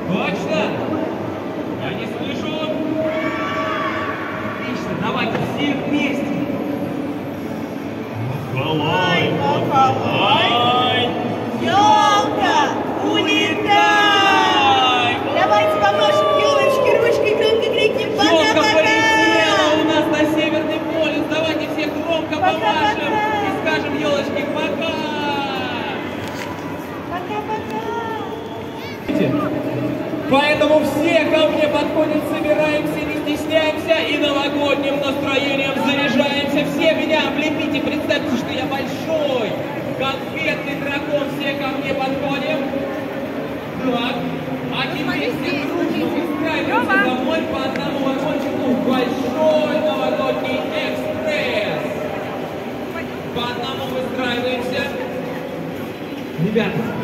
Точно? Я не слышу. Отлично, давайте все вместе. Махалай, махалай. Ёлка, улетай! Давайте помашем елочке ручкой, громко крикнем Ёлка пока-пока! полетела у нас на Северный полюс. Давайте все громко помашем и скажем елочке пока. Пока-пока! Поэтому все ко мне подходят, собираемся, не стесняемся и новогодним настроением заряжаемся. Все меня облепите, представьте, что я большой конфетный дракон. Все ко мне подходим. Так, а теперь все дружно выстраиваемся домой по одному вагончику. Большой новогодний экспресс. По одному выстраиваемся. Ребята,